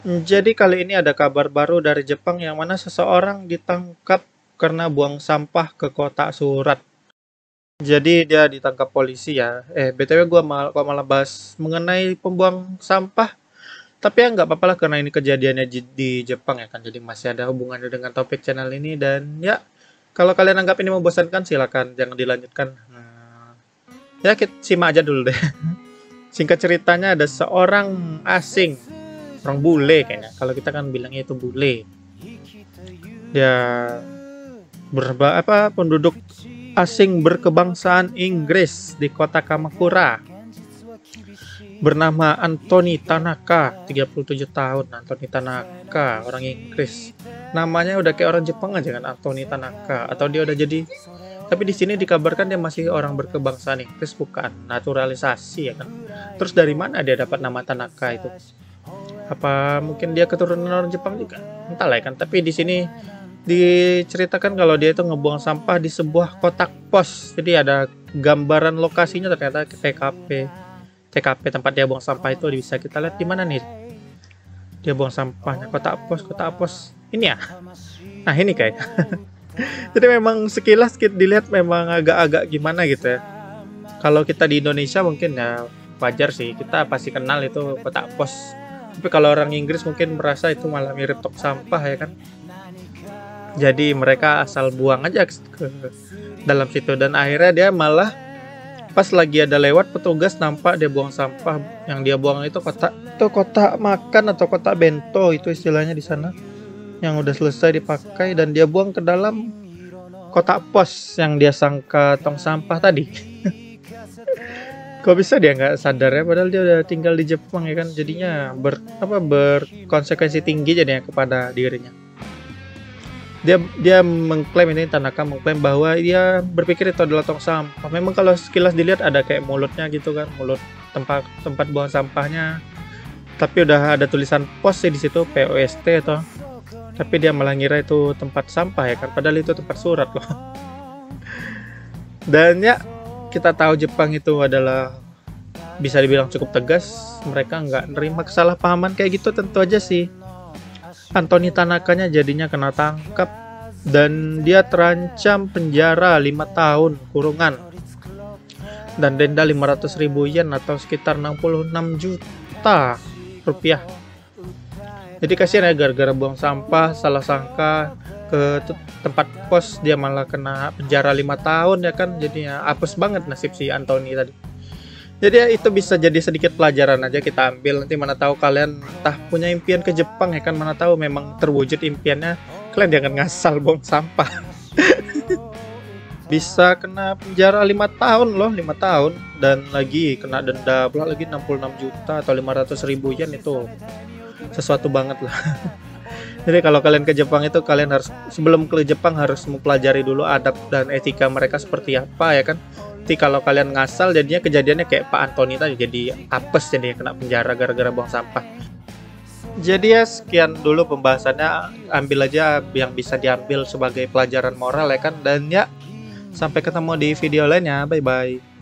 Jadi kali ini ada kabar baru dari Jepang yang mana seseorang ditangkap karena buang sampah ke kotak surat. Jadi dia ditangkap polisi ya. BTW gua kok malah bahas mengenai pembuang sampah. Tapi ya nggak apa-apa lah karena ini kejadiannya di Jepang ya kan. Jadi masih ada hubungannya dengan topik channel ini dan ya kalau kalian anggap ini membosankan silakan jangan dilanjutkan. Ya kita simak aja dulu deh. Singkat ceritanya ada seorang asing, orang bule kayaknya. Kalau kita kan bilangnya itu bule. Dia penduduk asing berkebangsaan Inggris di kota Kamakura. Bernama Anthony Tanaka, 37 tahun. Anthony Tanaka, orang Inggris. Namanya udah kayak orang Jepang aja kan, Anthony Tanaka. Atau dia udah jadi. Tapi di sini dikabarkan dia masih orang berkebangsaan Inggris, bukan naturalisasi ya kan. Terus dari mana dia dapat nama Tanaka itu? Apa mungkin dia keturunan orang Jepang juga? Entahlah ya kan. Tapi di sini diceritakan kalau dia itu ngebuang sampah di sebuah kotak pos. Jadi ada gambaran lokasinya ternyata TKP tempat dia buang sampah itu bisa kita lihat di mana nih. Dia buang sampahnya kotak pos. Ini ya. Nah, ini kayak. Jadi memang sekilas kita dilihat memang agak-agak gimana gitu ya. Kalau kita di Indonesia mungkin ya wajar sih, kita pasti kenal itu kotak pos. Tapi kalau orang Inggris mungkin merasa itu malah mirip tong sampah ya kan. Jadi mereka asal buang aja ke dalam situ dan akhirnya dia malah pas lagi ada lewat petugas nampak dia buang sampah, yang dia buang itu kotak makan atau kotak bento itu istilahnya di sana, yang udah selesai dipakai dan dia buang ke dalam kotak pos yang dia sangka tong sampah tadi. Kok bisa dia nggak sadar ya, padahal dia udah tinggal di Jepang ya kan, jadinya berkonsekuensi tinggi jadinya kepada dirinya. Dia mengklaim, ini Tanaka mengklaim bahwa dia berpikir itu adalah tong sampah. Memang kalau sekilas dilihat ada kayak mulutnya gitu kan, mulut tempat buang sampahnya. Tapi udah ada tulisan pos sih di situ, POST atau. Tapi dia malah ngira itu tempat sampah ya kan, padahal itu tempat surat loh. Dan ya kita tahu Jepang itu adalah bisa dibilang cukup tegas, mereka nggak nerima kesalahpahaman kayak gitu. Tentu aja sih Anthony Tanakanya jadinya kena tangkap dan dia terancam penjara 5 tahun kurungan dan denda 500.000 yen atau sekitar 66 juta rupiah. Jadi kasihan ya, gara-gara buang sampah salah sangka ke tempat pos dia malah kena penjara 5 tahun ya kan. Jadinya apes banget nasib si Anthony tadi. Jadi ya itu bisa jadi sedikit pelajaran aja kita ambil. Nanti mana tahu kalian entah punya impian ke Jepang ya kan, mana tahu memang terwujud impiannya, kalian jangan ngasal buang sampah. Bisa kena penjara 5 tahun loh, 5 tahun dan lagi kena denda pula lagi 66 juta atau 500.000 yen, itu sesuatu banget lah. Jadi kalau kalian ke Jepang itu kalian harus, sebelum ke Jepang harus mempelajari dulu adab dan etika mereka seperti apa ya kan. Nanti kalau kalian ngasal jadinya kejadiannya kayak Pak Anthony tadi, jadi apes, jadi kena penjara gara-gara buang sampah. Jadi ya sekian dulu pembahasannya, ambil aja yang bisa diambil sebagai pelajaran moral ya kan. Dan ya sampai ketemu di video lainnya, bye bye.